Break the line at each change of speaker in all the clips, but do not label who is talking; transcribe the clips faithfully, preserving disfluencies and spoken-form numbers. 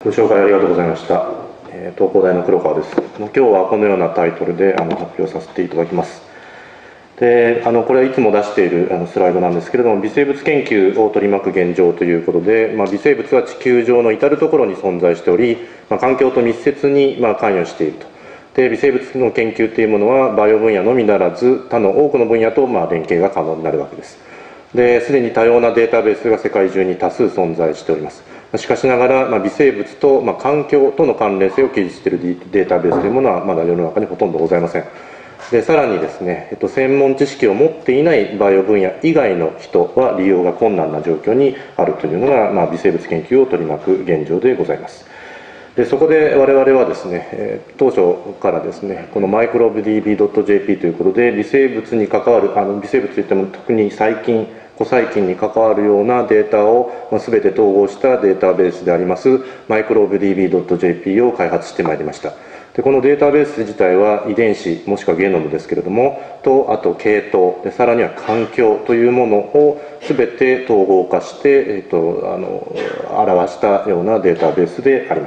ご紹介ありがとうございました。えー、東工大の黒川です。今日はこのようなタイトルであの発表させていただきます。であのこれはいつも出しているあのスライドなんですけれども、微生物研究を取り巻く現状ということで、まあ、微生物は地球上の至るところに存在しており、まあ、環境と密接にまあ関与していると。で微生物の研究というものはバイオ分野のみならず他の多くの分野とまあ連携が可能になるわけです。ですでに多様なデータベースが世界中に多数存在しております。しかしながら、まあ、微生物と、まあ、環境との関連性を記述しているデータベースというものはまだ世の中にほとんどございません。でさらにですね、えっと、専門知識を持っていないバイオ分野以外の人は利用が困難な状況にあるというのが、まあ、微生物研究を取り巻く現状でございます。でそこで我々はですね、えー、当初からですね、このマイクロブ ディービードットジェーピー ということで微生物に関わる、あの微生物といっても特に細菌古細菌に関わるようなデータを全て統合したデータベースでありますマイクロブ ディービードットジェーピー を開発してまいりました。でこのデータベース自体は遺伝子もしくはゲノムですけれどもと、あと系統でさらには環境というものを全て統合化して、えっと、あの表したようなデータベースであります。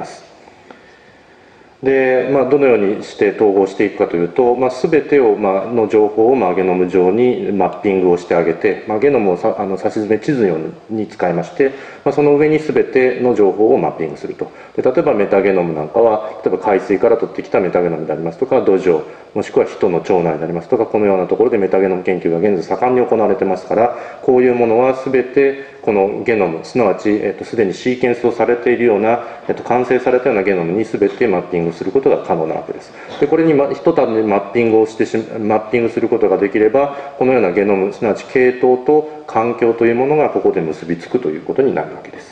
でまあ、どのようにして統合していくかというと、まあ、全てを、まあの情報を、まあ、ゲノム上にマッピングをしてあげて、まあ、ゲノムをさあの差し詰め地図用に使いまして、まあ、その上に全ての情報をマッピングすると。で例えばメタゲノムなんかは例えば海水から取ってきたメタゲノムでありますとか土壌もしくは人の腸内でありますとか、このようなところでメタゲノム研究が現在盛んに行われてますから、こういうものは全てこのゲノムすなわち、えっと、すでにシーケンスをされているような、えっと、完成されたようなゲノムに全てマッピングすることが可能なわけです。でこれに、ま、一たびマッピングをしてしマッピングすることができれば、このようなゲノムすなわち系統と環境というものがここで結びつくということになるわけです。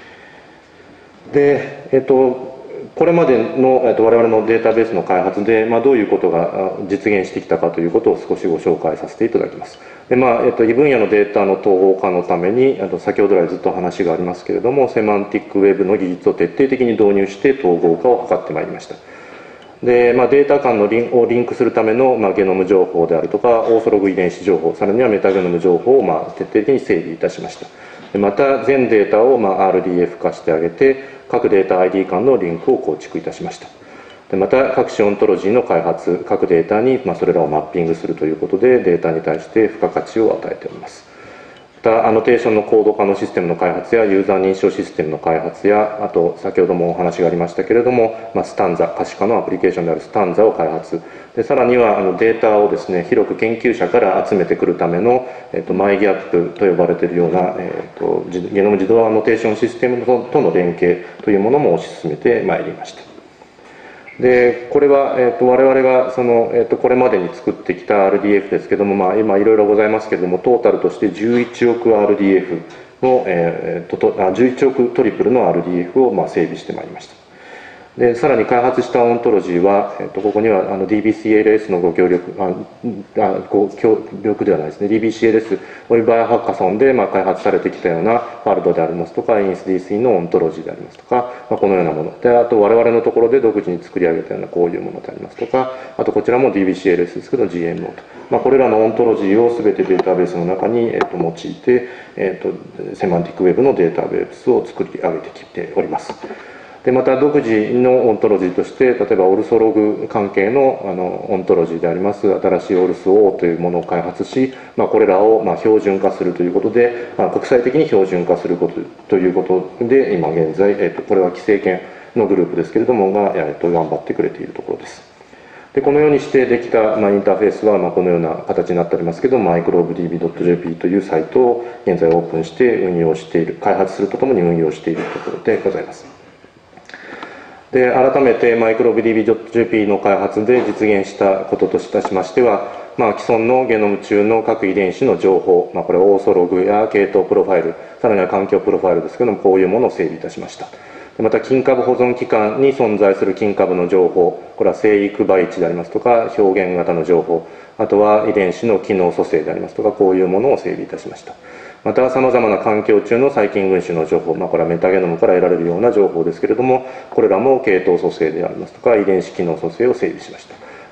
でえっとこれまでの、えっと、我々のデータベースの開発で、まあ、どういうことが実現してきたかということを少しご紹介させていただきます。で、まあえっと、異分野のデータの統合化のために、あと先ほど来ずっと話がありますけれども、セマンティックウェブの技術を徹底的に導入して統合化を図ってまいりました。でまあ、データ間のリンをリンクするための、まあ、ゲノム情報であるとかオーソログ遺伝子情報、さらにはメタゲノム情報を、まあ、徹底的に整備いたしました。でまた全データを、まあ、アールディーエフ 化してあげて各データ アイディー 間のリンクを構築いたしました。でまた各種オントロジーの開発、各データに、まあ、それらをマッピングするということでデータに対して付加価値を与えております。またアノテーションのコード化のシステムの開発やユーザー認証システムの開発や、あと先ほどもお話がありましたけれども、まあ、スタンザ可視化のアプリケーションであるスタンザを開発で、さらにはあのデータをですね広く研究者から集めてくるための、えっと、マイギャップと呼ばれているような、えっと、ゲノム自動アノテーションシステムとの連携というものも推し進めてまいりました。でこれは、えー、と我々がその、えー、とこれまでに作ってきた アールディーエフ ですけども、まあ、今いろいろございますけれども、トータルとしてじゅういちおく アールディーエフ の、えー、とじゅういちおくトリプルの アールディーエフ を、まあ、整備してまいりました。でさらに開発したオントロジーは、えっと、ここにはあの ディービーシーエルエス のご協力ああご協力ではないですね ディービーシーエルエス およびバイオハッカソンで、まあ、開発されてきたようなファルドでありますとか インスディースリー のオントロジーでありますとか、まあ、このようなもので、あと我々のところで独自に作り上げたようなこういうものでありますとか、あとこちらも ディービーシーエルエス ですけど ジーエムオー と、まあ、これらのオントロジーを全てデータベースの中に、えっと、用いて、えっと、セマンティックウェブのデータベースを作り上げてきております。でまた独自のオントロジーとして例えばオルソログ関係 の, あのオントロジーであります新しいオルス オー というものを開発し、まあ、これらをまあ標準化するということで、まあ、国際的に標準化することということで今現在、えっと、これは規制研のグループですけれどもが、えっと、頑張ってくれているところです。でこのようにしてできた、まあ、インターフェースは、まあ、このような形になっておりますけど、マイクロブ ディービードットジェーピー というサイトを現在オープンして運用している、開発するとともに運用しているところでございます。で改めてマイクロブ ディービードットジェーピー の開発で実現したことといたしましては、まあ、既存のゲノム中の各遺伝子の情報、まあ、これオーソログや系統プロファイル、さらには環境プロファイルですけども、こういうものを整備いたしました。また菌株保存期間に存在する菌株の情報、これは生育培地でありますとか表現型の情報、あとは遺伝子の機能組成でありますとか、こういうものを整備いたしました。またさまざまな環境中の細菌群種の情報、まあ、これはメタゲノムから得られるような情報ですけれども、これらも系統組成でありますとか遺伝子機能組成を整備しました。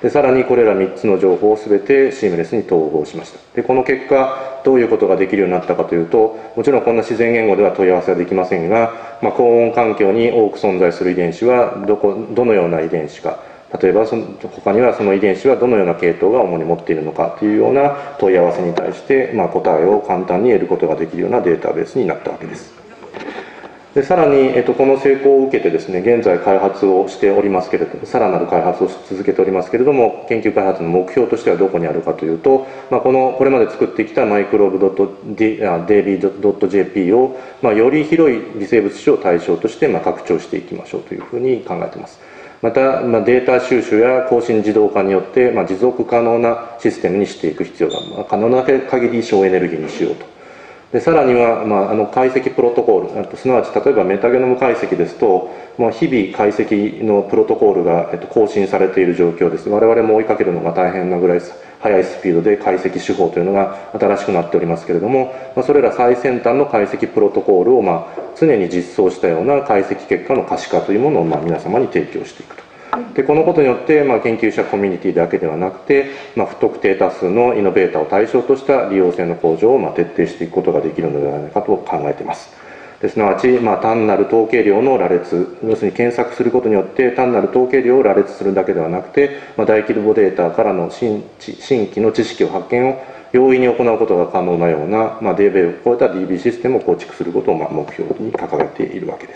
でさらにこれらみっつの情報を全てシームレスに統合しました。でこの結果どういうことができるようになったかというと、もちろんこんな自然言語では問い合わせはできませんが、まあ、高温環境に多く存在する遺伝子はどこどのような遺伝子か、例えばその他にはその遺伝子はどのような系統が主に持っているのかというような問い合わせに対して、まあ、答えを簡単に得ることができるようなデータベースになったわけです。でさらに、えっと、この成功を受けてですね、現在開発をしておりますけれども、さらなる開発を続けておりますけれども、研究開発の目標としてはどこにあるかというと、まあ、このこれまで作ってきたマイクロブドットデイビードットジェーピー を、まあ、より広い微生物種を対象として、まあ、拡張していきましょうというふうに考えています。また、まあ、データ収集や更新自動化によって、まあ、持続可能なシステムにしていく必要が、まあ、可能な限り省エネルギーにしようと。でさらには、まあ、あの解析プロトコール、すなわち例えばメタゲノム解析ですと、まあ、日々解析のプロトコールが、えっと、更新されている状況です。我々も追いかけるのが大変なぐらい速いスピードで解析手法というのが新しくなっておりますけれども、まあ、それら最先端の解析プロトコールを、まあ、常に実装したような解析結果の可視化というものを、まあ、皆様に提供していくと。でこのことによって、まあ、研究者コミュニティだけではなくて、まあ、不特定多数のイノベーターを対象とした利用性の向上を、まあ、徹底していくことができるのではないかと考えています。ですなわち、まあ、単なる統計量の羅列、要するに検索することによって単なる統計量を羅列するだけではなくて、まあ、大規模データからの 新, 新規の知識を発見を容易に行うことが可能なような、まあ、デーベイを超えた ディービー システムを構築することを、まあ、目標に掲げているわけです。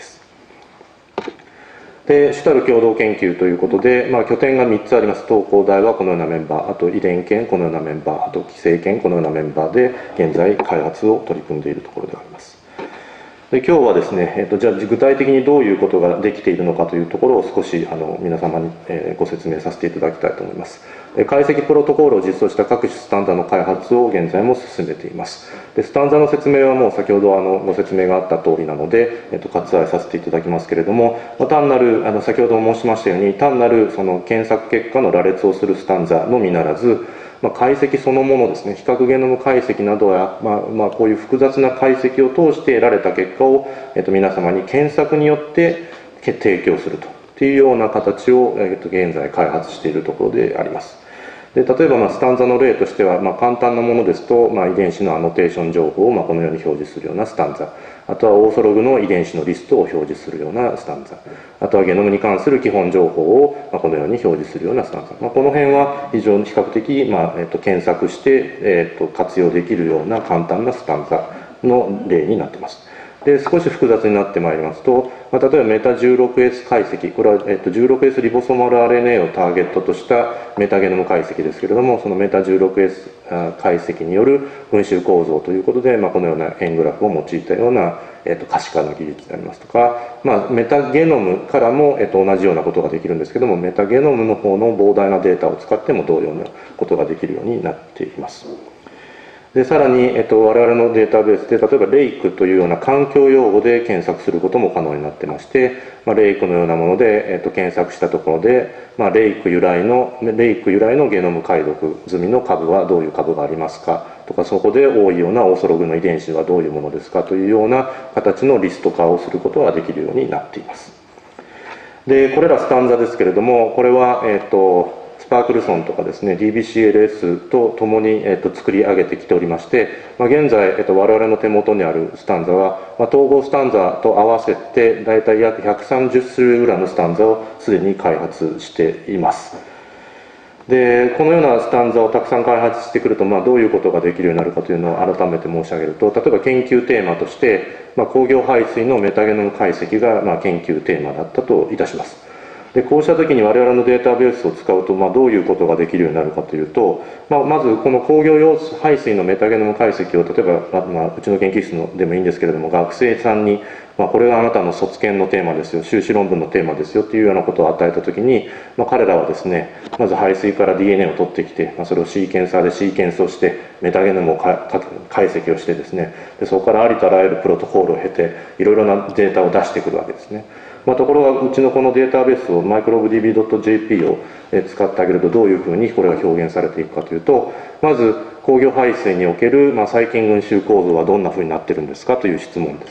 で主たる共同研究ということで、まあ、拠点がみっつあります。東工大はこのようなメンバー、あと遺伝研このようなメンバー、あと規制研このようなメンバーで現在開発を取り組んでいるところであります。で今日はですね、えっと、じゃあ具体的にどういうことができているのかというところを少しあの皆様に、えー、ご説明させていただきたいと思います。解析プロトコールを実装した各種スタンダの開発を現在も進めています。でスタンダの説明はもう先ほどあのご説明があった通りなので、えっと、割愛させていただきますけれども、まあ、単なるあの先ほど申しましたように単なるその検索結果の羅列をするスタンザのみならず、まあ、解析そのものですね、比較ゲノム解析などや、まあまあ、こういう複雑な解析を通して得られた結果を、えっと、皆様に検索によって提供するというような形を、えっと、現在開発しているところであります。で例えば、まあ、スタンザの例としては、まあ、簡単なものですと、まあ、遺伝子のアノテーション情報を、まあ、このように表示するようなスタンザ、あとはオーソログの遺伝子のリストを表示するようなスタンザ、あとはゲノムに関する基本情報を、まあ、このように表示するようなスタンザ、まあ、この辺は非常に比較的、まあえっと、検索して、えっと、活用できるような簡単なスタンザの例になっています。で少し複雑になってまいりますと、まあ、例えばメタ じゅうろくエス 解析、これは、えっと、じゅうろくエス リボソマル アールエヌエー をターゲットとしたメタゲノム解析ですけれども、そのメタ じゅうろくエス 解析による群衆構造ということで、まあ、このような円グラフを用いたような、えっと、可視化の技術でありますとか、まあ、メタゲノムからも、えっと、同じようなことができるんですけども、メタゲノムの方の膨大なデータを使っても同様なことができるようになっています。でさらに、えっと、我々のデータベースで例えばレイクというような環境用語で検索することも可能になってまして、まあ、レイクのようなもので、えっと、検索したところで、まあ、レイク由来のレイク由来のゲノム解読済みの株はどういう株がありますかとか、そこで多いようなオーソログの遺伝子はどういうものですかというような形のリスト化をすることができるようになっています。でこれらスタンザですけれども、これは、えっとスパークルソンとかですね ディービーシーエルエス とともに、えっと、作り上げてきておりまして、まあ、現在、えっと、我々の手元にあるスタンザは、まあ、統合スタンザと合わせてだいたい約ひゃくさんじゅっ種類ぐらいのスタンザをすでに開発しています。でこのようなスタンザをたくさん開発してくると、まあ、どういうことができるようになるかというのを改めて申し上げると、例えば研究テーマとして、まあ、工業排水のメタゲノム解析が、まあ、研究テーマだったといたします。でこうした時に我々のデータベースを使うと、まあ、どういうことができるようになるかというと、まあ、まずこの工業用排水のメタゲノム解析を例えば、まあ、うちの研究室のでもいいんですけれども、学生さんに、まあ、これがあなたの卒検のテーマですよ、修士論文のテーマですよというようなことを与えた時に、まあ、彼らはですね、まず排水から ディーエヌエー を取ってきて、まあ、それをシーケンサーでシーケンスをしてメタゲノムをかか解析をしてですね、でそこからありとあらゆるプロトコールを経ていろいろなデータを出してくるわけですね。まあ、ところがうちのこのデータベースをマイクロブ ディービードットジェーピー を使ってあげるとどういうふうにこれが表現されていくかというと、まず工業排水における、まあ、細菌群衆構造はどんなふうになってるんですかという質問です。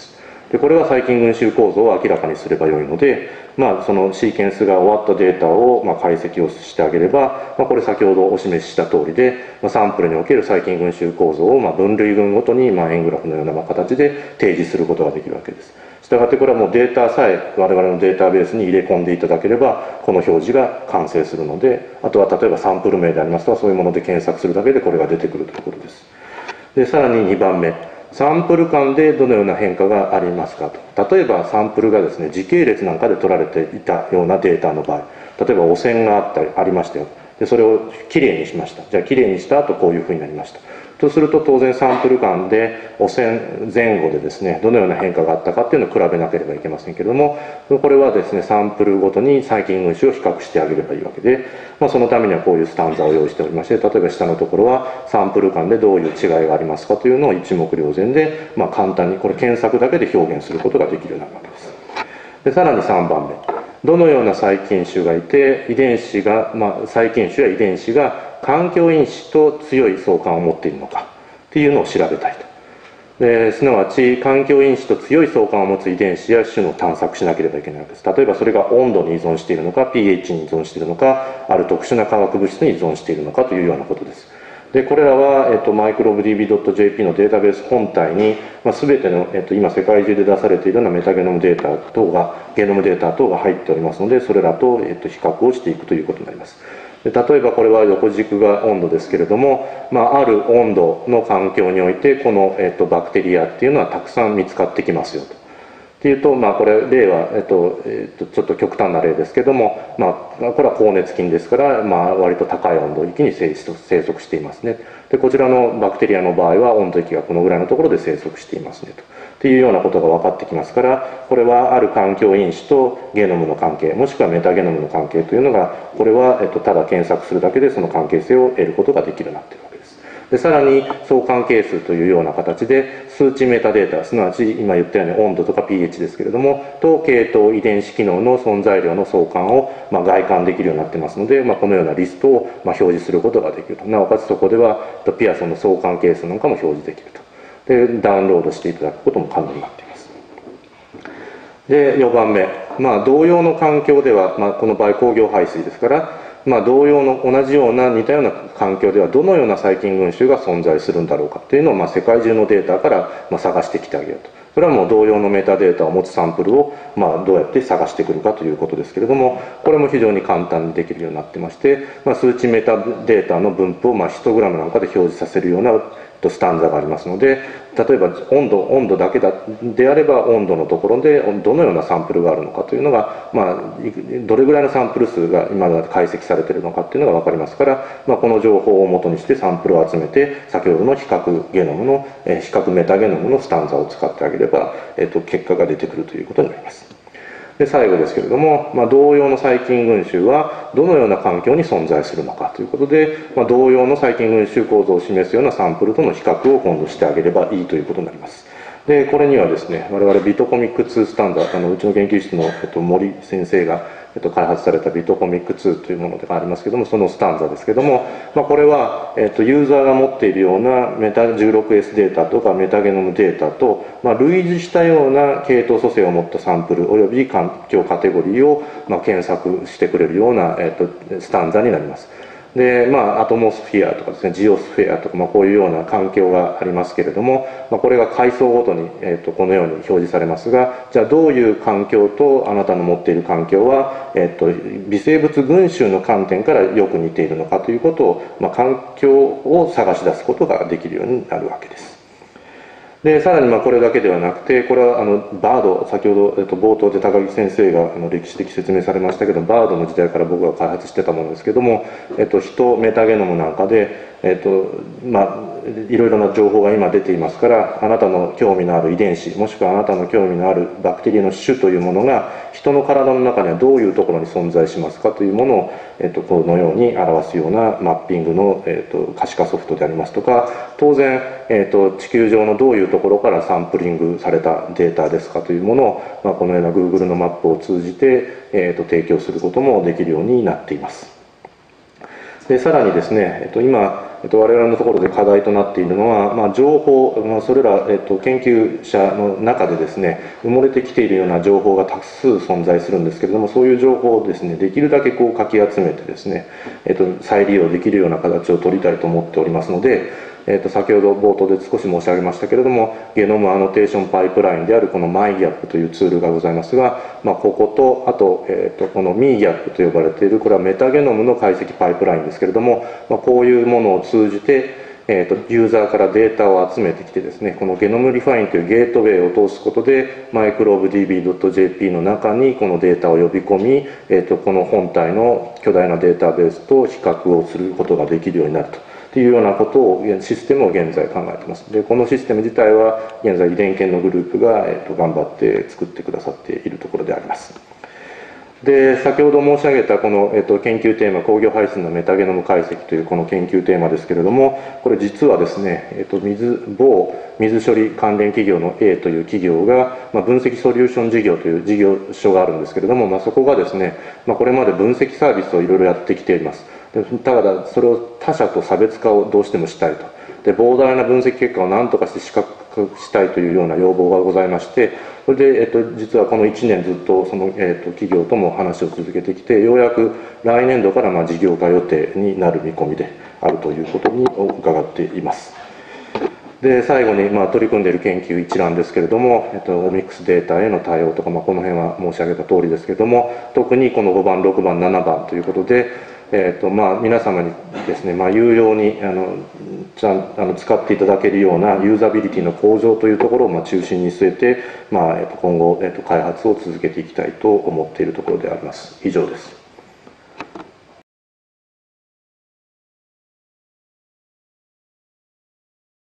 でこれは細菌群衆構造を明らかにすればよいので、まあ、そのシーケンスが終わったデータをまあ解析をしてあげれば、まあ、これ先ほどお示しした通りで、まあ、サンプルにおける細菌群衆構造をまあ分類群ごとにまあ円グラフのようなまあ形で提示することができるわけです。したがってこれはもうデータさえ我々のデータベースに入れ込んでいただければこの表示が完成するので、あとは例えばサンプル名でありますとかそういうもので検索するだけでこれが出てくるということです。でさらににばんめ、サンプル間でどのような変化がありますかと。例えばサンプルがですね時系列なんかで取られていたようなデータの場合、例えば汚染があったりありましたよ。でそれをきれいにしました。じゃあきれいにした後こういうふうになりましたとすると、当然サンプル間で汚染前後でですねどのような変化があったかっていうのを比べなければいけませんけれども、これはですねサンプルごとに細菌群衆を比較してあげればいいわけで、まあ、そのためにはこういうスタンザを用意しておりまして、例えば下のところはサンプル間でどういう違いがありますかというのを一目瞭然で、まあ、簡単にこれ検索だけで表現することができるようになるわけです。でさらにさんばんめ、どのような細菌種がいて遺伝子が、まあ、細菌種や遺伝子が環境因子と強い相関を持っているのかっていうのを調べたいと。ですなわち環境因子と強い相関を持つ遺伝子や種の探索しなければいけないわけです。例えばそれが温度に依存しているのか pH に依存しているのか、ある特殊な化学物質に依存しているのかというようなことです。でこれらは、えっと、マイクロブ ディービードットジェーピー のデータベース本体に、まあ、全ての、えっと、今世界中で出されているようなメタゲノムデータ等がゲノムデータ等が入っておりますので、それらと、えっと、比較をしていくということになります。で例えばこれは横軸が温度ですけれども、まあ、ある温度の環境においてこの、えっと、バクテリアっていうのはたくさん見つかってきますよと。っていうと、まあ、これ例は、えっとえっと、ちょっと極端な例ですけども、まあ、これは高熱菌ですから、まあ、割と高い温度域に生息していますね。でこちらのバクテリアの場合は温度域がこのぐらいのところで生息していますねと。っていうようなことが分かってきますから、これはある環境因子とゲノムの関係、もしくはメタゲノムの関係というのが、これは、えっと、ただ検索するだけでその関係性を得ることができるようになっているわけです。でさらに相関係数というような形で数値メタデータ、すなわち今言ったように温度とか pH ですけれどもと系統遺伝子機能の存在量の相関を、まあ、外観できるようになってますので、まあ、このようなリストを、まあ、表示することができると。なおかつそこではピアソンの相関係数なんかも表示できると。でダウンロードしていただくことも可能になっています。でよんばんめ、まあ、同様の環境では、まあ、この場合工業排水ですから、まあ、同様の同じような似たような環境ではどのような細菌群衆が存在するんだろうかというのを、まあ、世界中のデータからまあ探してきてあげようと。それはもう同様のメタデータを持つサンプルをまあどうやって探してくるかということですけれども、これも非常に簡単にできるようになってまして、まあ、数値メタデータの分布をまあヒストグラムなんかで表示させるようなスタンザがありますので、例えば温度温度だけだであれば温度のところでどのようなサンプルがあるのかというのが、まあ、どれぐらいのサンプル数が今まで解析されているのかというのが分かりますから、まあ、この情報をもとにしてサンプルを集めて先ほどの比較ゲノムの比較メタゲノムのスタンザを使ってあげれば、えっと、結果が出てくるということになります。で最後ですけれども、まあ、同様の細菌群衆はどのような環境に存在するのかということで、まあ、同様の細菌群衆構造を示すようなサンプルとの比較を今度してあげればいいということになります。でこれにはですね、我々ビトコミックツースタンダード、あのうちの研究室の、えっと、森先生が、えっと、開発されたビトコミックツーというものがありますけども、そのスタンザですけども、まあ、これは、えっと、ユーザーが持っているようなメタ じゅうろくエス データとかメタゲノムデータと、まあ、類似したような系統組成を持ったサンプルおよび環境カテゴリーを、まあ、検索してくれるような、えっと、スタンザになります。でまあ、アトモスフィアとかですね、ジオスフェアとか、まあ、こういうような環境がありますけれども、まあ、これが階層ごとに、えー、とこのように表示されますが、じゃあどういう環境とあなたの持っている環境は、えー、と微生物群衆の観点からよく似ているのかということを、まあ、環境を探し出すことができるようになるわけです。でさらにまあこれだけではなくて、これはあのバード、先ほど、えっと、冒頭で高木先生があの歴史的説明されましたけど、バードの時代から僕が開発してたものですけども、えっと、人メタゲノムなんかで、えっとまあ、いろいろな情報が今出ていますから、あなたの興味のある遺伝子、もしくはあなたの興味のあるバクテリアの種というものが人の体の中にはどういうところに存在しますかというものを、えっと、このように表すようなマッピングの、えっと、可視化ソフトでありますとか、当然、えっと、地球上のどういうところからサンプリングされたデータですかというものを、まあ、このような Google のマップを通じて、えっと、提供することもできるようになっています。でさらにですね、えっと、今えっと、我々のところで課題となっているのは、まあ、情報、まあ、それら、えっと、研究者の中でですね、埋もれてきているような情報がたく数存在するんですけれども、そういう情報をですね、できるだけこうかき集めてですね、えっと、再利用できるような形を取りたいと思っておりますので、えっと、先ほど冒頭で少し申し上げましたけれども、ゲノムアノテーションパイプラインであるこの マイギャップ というツールがございますが、まあ、ここと、あと、えっと、この ミーギャップ と呼ばれている、これはメタゲノムの解析パイプラインですけれども、まあ、こういうものを通じて、えー、とユーザーからデータを集めてきてですね、このゲノムリファインというゲートウェイを通すことで、マイクロオブ ディービー ドット ジェーピー の中にこのデータを呼び込み、えー、とこの本体の巨大なデータベースと比較をすることができるようになると。というようなことを、システムを現在考えています。で、このシステム自体は、現在遺伝研のグループが、えー、と頑張って作ってくださっているところであります。で、先ほど申し上げたこの、えっと、研究テーマ、工業排出のメタゲノム解析というこの研究テーマですけれども、これ実はですね、えっと、水、某水処理関連企業の A という企業が、まあ、分析ソリューション事業という事業所があるんですけれども、まあ、そこがですね、まあ、これまで分析サービスをいろいろやってきています。でただ、それを他社と差別化をどうしてもしたいと。で、膨大な分析結果を何とかして視覚したいというような要望がございまして、それで、えっと、実はこのいちねんずっとその、えっと、企業とも話を続けてきて、ようやく来年度からまあ事業化予定になる見込みであるということに伺っています。で、最後にまあ取り組んでいる研究一覧ですけれども、えっと、オミックスデータへの対応とか、まあ、この辺は申し上げた通りですけれども、特にこのごばん、ろくばん、ななばんということで、えーとまあ、皆様にですね、まあ、有用にあのちゃんあの使っていただけるようなユーザビリティの向上というところをまあ中心に据えて、まあえーと今後、えーと開発を続けていきたいと思っているところであります。以上です。